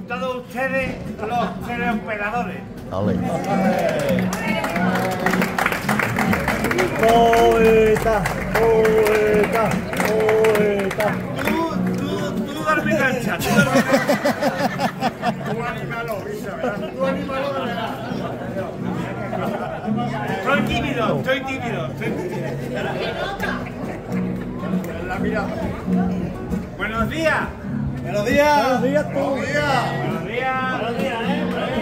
con todos ustedes los teleoperadores. Ole. Poeta, poeta, poeta. Tú duerme cancha, tú duerme cancha. Tú anímalo, Risa, ¿verdad? Tú anímalo de verdad. Estoy tímido, estoy tímido. La mirada. Buenos días. Buenos días. Buenos días, tú. Buenos días. Buenos días. Buenos días, Buenos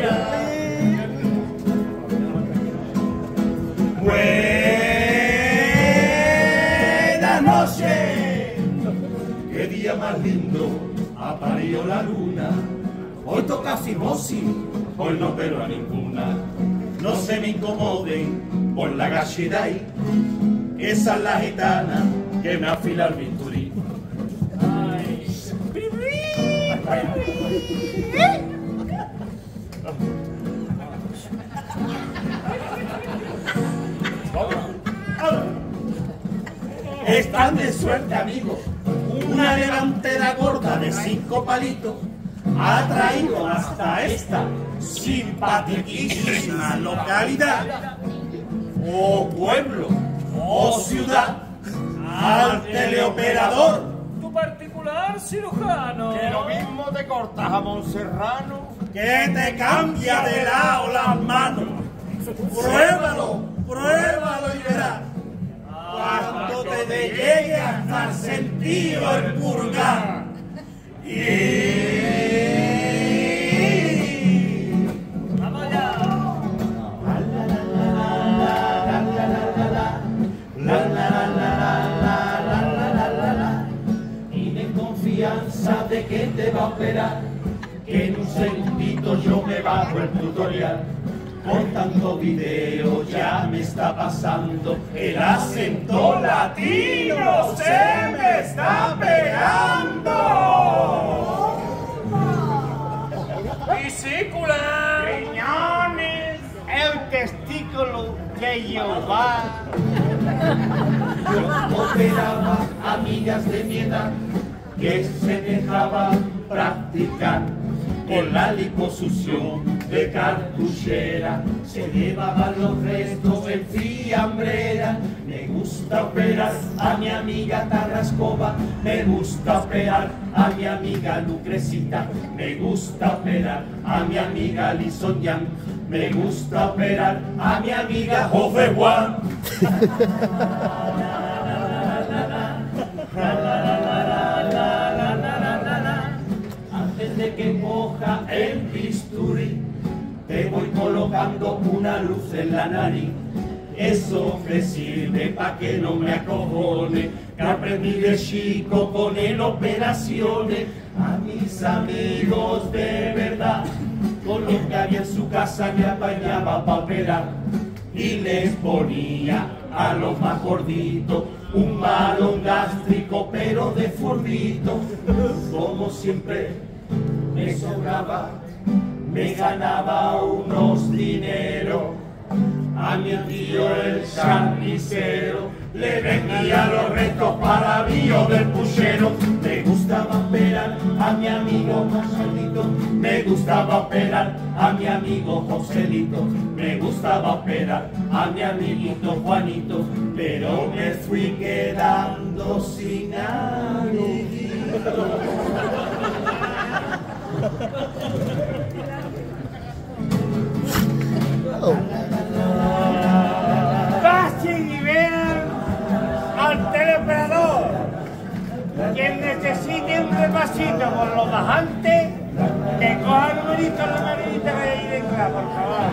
días. Buenas noches, qué día más lindo ha parido la luna. Hoy toca fimosis, hoy no pero a ninguna. No se me incomoden por la galleta ahí, esa es la gitana que me afila el bisturí. Están de suerte, amigos. Una delantera gorda de 5 palitos ha traído hasta esta simpaticísima localidad o pueblo o ciudad al teleoperador. Tu particular cirujano. Que lo mismo te cortas jamón serrano. Que te cambia de lado las manos. Pruébalo, pruébalo y verás. Cuando te llegue hasta el sentido el purgar. Vamos allá. Tiene confianza de que te va a operar, que en un segundito yo me bajo el tutorial. Con tanto video ya me está pasando, el acento latino se me está pegando. Piscícula. Riñones, el testículo de Jehová. Yo operaba amigas de mi edad que se dejaban practicar con la liposucción de cartuchera, se llevaban los restos en fiambrera. Me gusta operar a mi amiga Tarrascova, me gusta operar a mi amiga Lucrecita, me gusta operar a mi amiga Lison Yang, me gusta operar a mi amiga Jove Juan. Antes de que coja el bisturí, te voy colocando una luz en la nariz. Eso me sirve pa' que no me acojone, que aprendí de chico con el operaciones. A mis amigos de verdad, con lo que había en su casa me apañaba pa' operar. Y les ponía a los más gorditos un balón gástrico pero de furdito. Como siempre me sobraba, me ganaba unos dineros. A mi tío el carnicero le vendía los restos para bio del puchero. Me gustaba operar a mi amigo Marcelito, me gustaba operar a mi amigo Joselito, me gustaba operar a mi amiguito Juanito, pero me fui quedando sin amiguito. Pasen y vean al teleoperador. Quien necesite un repasito por lo bajante, que coja el numerito en la marinita que hay ahí detrás, por favor.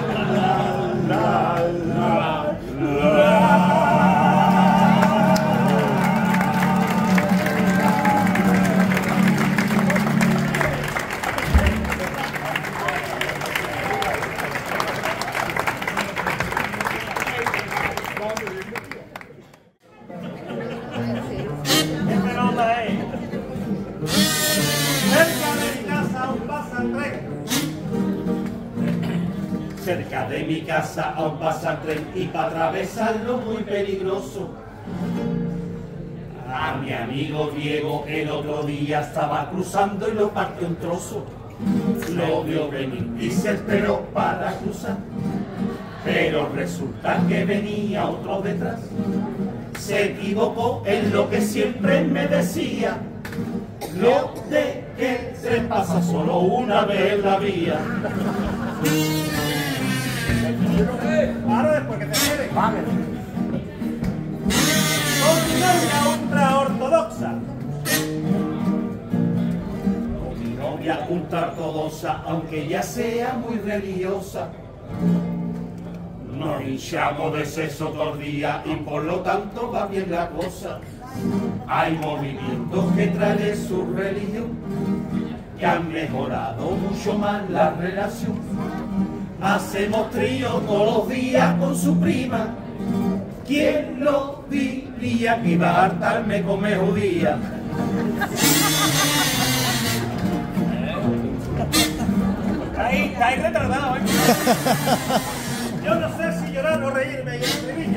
Cerca de mi casa aún pasa tren y para atravesarlo muy peligroso. A mi amigo Diego el otro día estaba cruzando y lo partió un trozo. lo vio venir y se esperó para cruzar, pero resulta que venía otro detrás. Se equivocó en lo que siempre me decía, lo de que se pasa solo una vez la vía. Ahora después que te quede. Vale. Con novia ultraortodoxa. Con mi novia ultraortodoxa, aunque ya sea muy religiosa, nos hinchamos de sexo todo el día y por lo tanto va bien la cosa. Hay movimientos que traen su religión que han mejorado mucho más la relación. Hacemos trío todos los días con su prima. ¿Quién lo diría que iba a hartarme comer judía? Está ahí retardado, ¿eh? Yo no sé si llorar o reírme y el estribillo.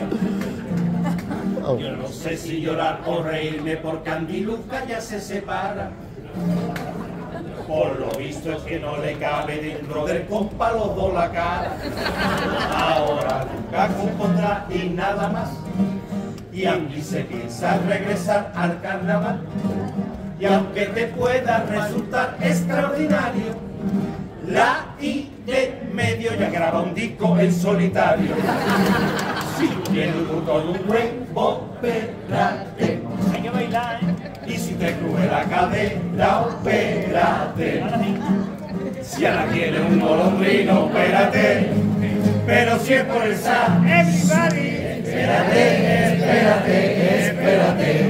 Yo no sé si llorar o reírme porque Andy y Luca ya se separan. Por lo visto es que no le cabe dentro del compa los dos la cara. Ahora Luca compondrá y nada más. Y Andy se piensa regresar al carnaval. Y aunque te pueda resultar extraordinario, la I de medio ya graba un disco en solitario. Si tienes un con un huevo, espérate. Hay que bailar, ¿eh? Y si te cruje la cadera, espérate. Si ahora tienes un golondrino, espérate. Pero si es por el SAT, Everybody. espérate, espérate, espérate.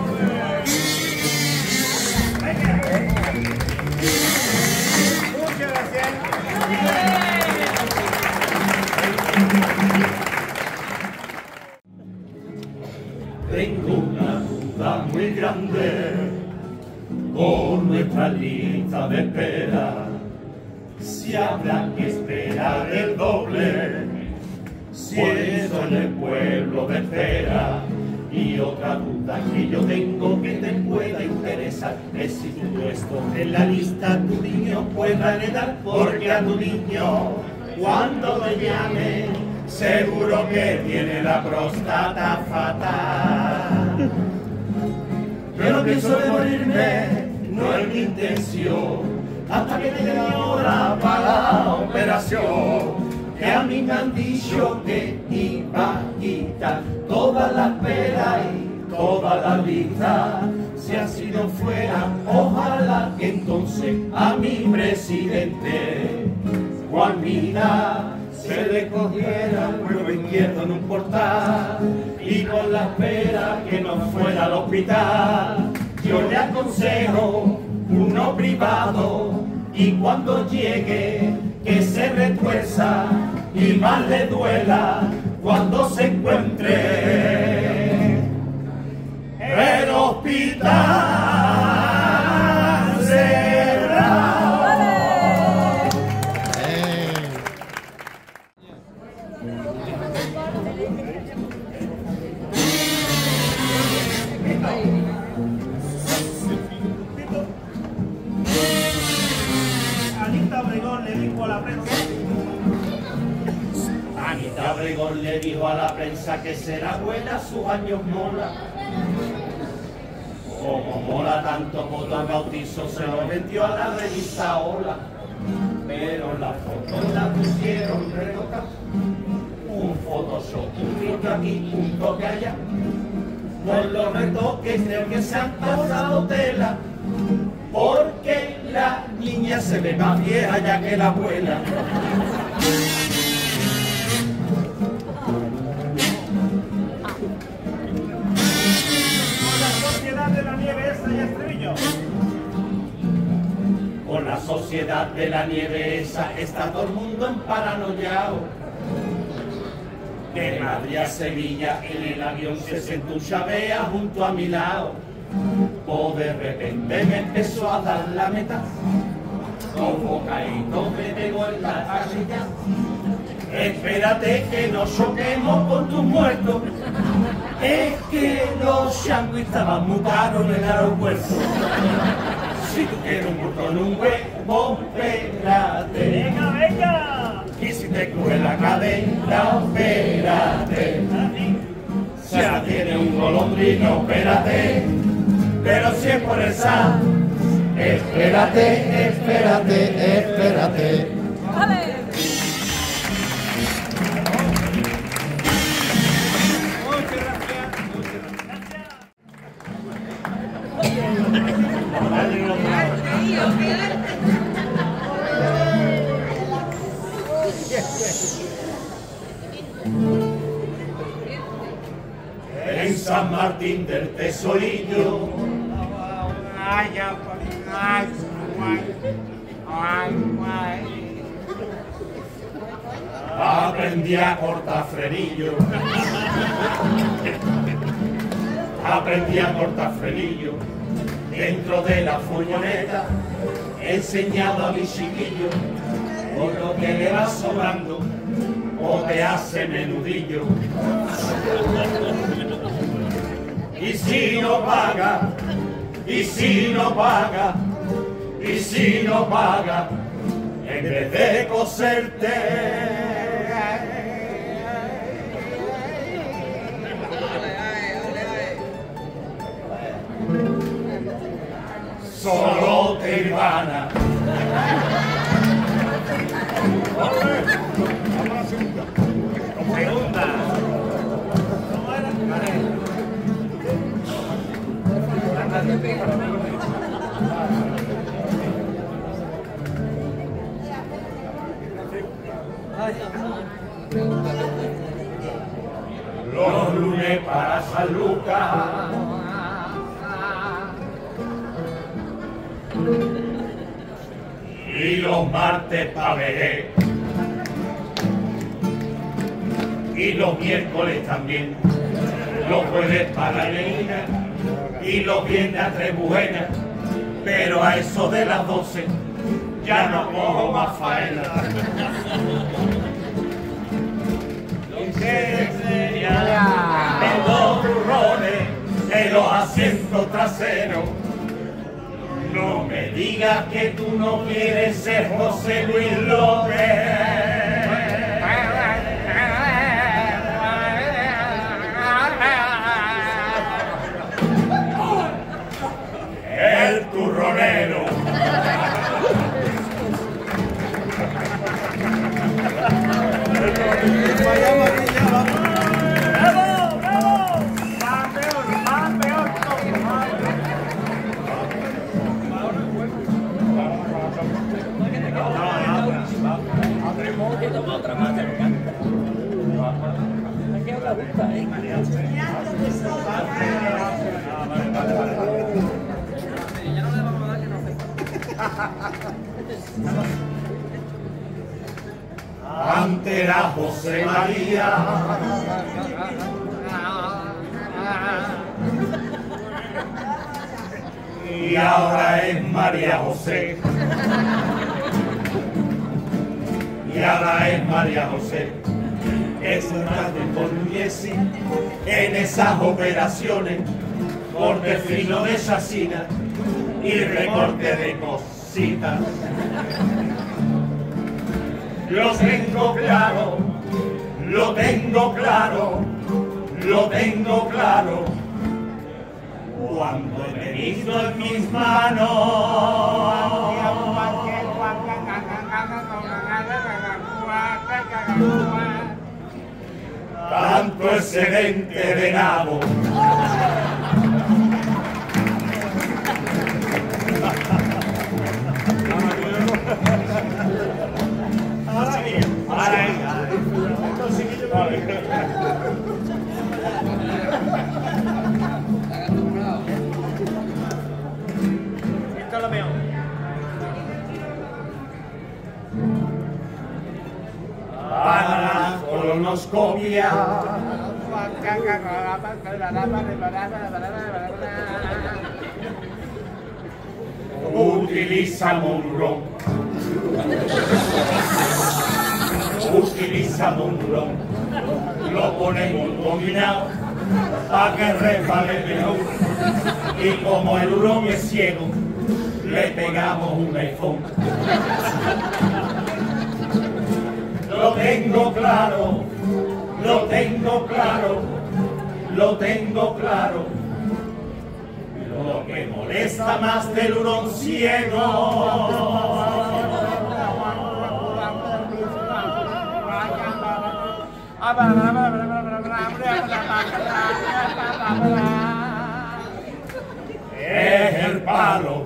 Muchas gracias. Tengo una duda muy grande con nuestra lista de espera. Si habrá que esperar el doble, si eso en el pueblo de espera. Y otra duda que yo tengo que te pueda interesar es si tu puesto en la lista tu niño pueda heredar, porque a tu niño cuando le llame seguro que tiene la próstata fatal. Yo no pienso de morirme, no es mi intención, hasta que llegue la hora para la operación. Que a mí me han dicho que iba a quitar todas las peras y toda la lista. Si ha sido fuera, ojalá que entonces a mi presidente Juan Mina se le cogiera el huevo izquierdo en un portal y con la espera que no fuera al hospital. Yo le aconsejo uno privado y cuando llegue que se retuerza y más le duela cuando se encuentre el hospital cerrado. Anita Obregón le dijo a la prensa. Anita Obregón le dijo a la prensa que será buena, sus años mola. Como mola tanto foto al bautizo, se lo vendió a la revista Hola. Pero la foto la pusieron retocada. Un Photoshop, un filtro aquí, un toque allá. Por los retoques creo que se han pasado tela, porque la niña se ve más vieja ya que la abuela. Sociedad de la nieve esa y estribillo. Con la sociedad de la nieve esa está todo el mundo emparanoiao. De Madrid a Sevilla en el avión se sentó un chavea junto a mi lado. O de repente me empezó a dar la meta. Como caído me pegó en la carrilla. Espérate que nos choquemos con tus muertos. Es que los changuis estaban muy caros en el aeropuerto. Si tú quieres un bulto en un huevo, espérate. Venga, venga. Y si te coge la cadena, espérate. Si ahora tiene un golondrino, espérate. Pero si es por esa, Espérate, espérate, espérate. ¡Vale! en San Martín del Tesorillo. Aprendí a cortar frenillo. Aprendí a cortar frenillo. Dentro de la furgoneta he enseñado a mi chiquillo por lo que le va sobrando o te hace menudillo. Y si no paga, y si no paga, y si no paga, en vez de coserte, solo te ilvana. Segunda. Los lunes para San Lucas, y los martes para Veré, y los miércoles también, los jueves para la Leína, y los viernes a Trebuena, pero a eso de las 12 ya no cojo más faena. En los turrones, en los asientos traseros, no me digas que tú no quieres ser José Luis López. El turronero. ¡Bravo, bravo! Más peor, más peor. Otra más, aquí otra gusta, Ante era José María, y ahora es María José, y ahora es María José. Es un con Jessy en esas operaciones, corte fino de chacina y recorte de cositas. Lo tengo claro, lo tengo claro, lo tengo claro. Cuando he tenido en mis manos tanto excedente de nabo. Esto es lo peor. Para la colonoscopia utiliza Monroe. Utiliza Monroe. Lo ponemos combinado para que resbale mejor. Y como el hurón es ciego, le pegamos un iPhone. Lo tengo claro, lo tengo claro, lo tengo claro. Lo que molesta más del hurón ciego es el palo.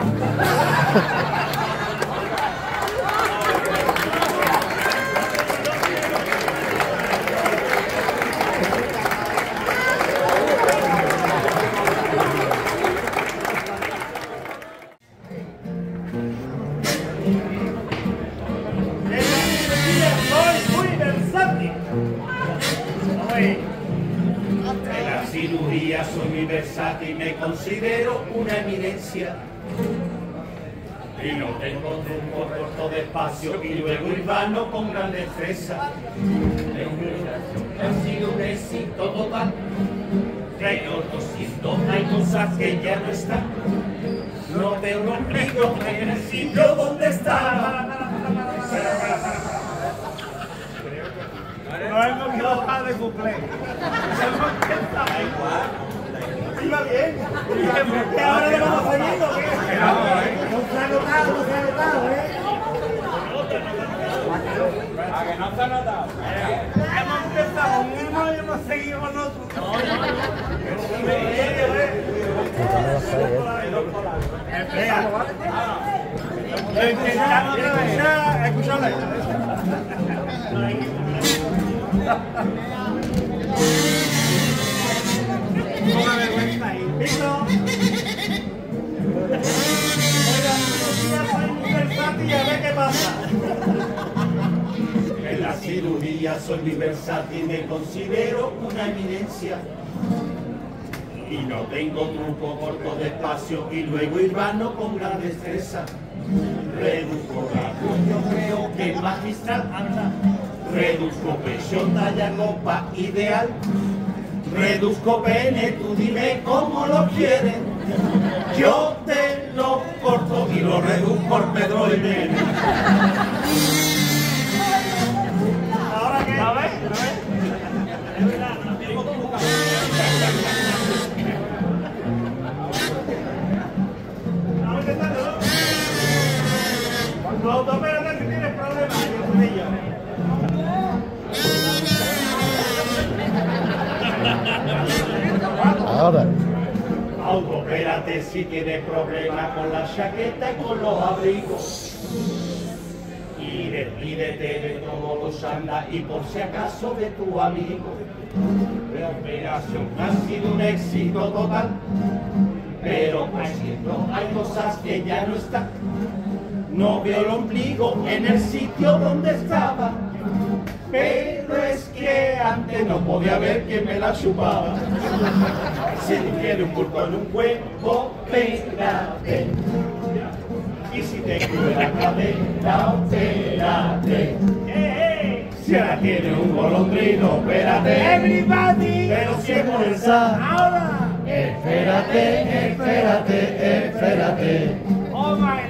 Soy muy versátil. En la cirugía soy muy versátil, me considero una eminencia. Y no tengo truco, corto despacio y luego urbano con gran destreza. Ha sido un éxito total. Pero lo siento, hay cosas que ya no están. No veo los brillos en el sitio donde estaba. No hemos equivocado de cumple. Iba bien. ¿Y ahora lo vamos fallando? No se ha notado, no se ha notado, A que no se ha notado. Hemos empezado uno y hemos seguido con otro. Espera. Lo intentamos otra vez. Escuchadle. Una vergüenza ahí. Listo. Oiga, unos días soy muy versátil y a ver qué pasa. En la cirugía soy muy versátil, me considero una eminencia. Y no tengo truco, corto despacio y luego hilvano con gran destreza. Reduzco radio, yo creo que es magistral. Reduzco pecho, talla, copa ideal. Reduzco pene, tú dime cómo lo quieres. Yo te lo corto y lo reduzco al Pedro y Nene. ¿Ahora qué? A ver. Vamos a intentarlo, ¿no? Cuando autopérate si tienes problemas, yo con ellos. Ahora. Autopérate si tienes problemas con la chaqueta y con los abrigos. Y despídete de todos los andas y por si acaso de tu amigo. La operación ha sido un éxito total, pero hay cosas que ya no están. No veo el ombligo en el sitio donde estaba, pero es que antes no podía ver que me la chupaba. Si tú quieres un bulto en un huevo, pégate. Y si te cubre la cadera, opérate. Si ahora tienes un golondrino, espérate. Everybody. Pero si es por el sal. Ahora. Espérate, espérate, espérate. Oh my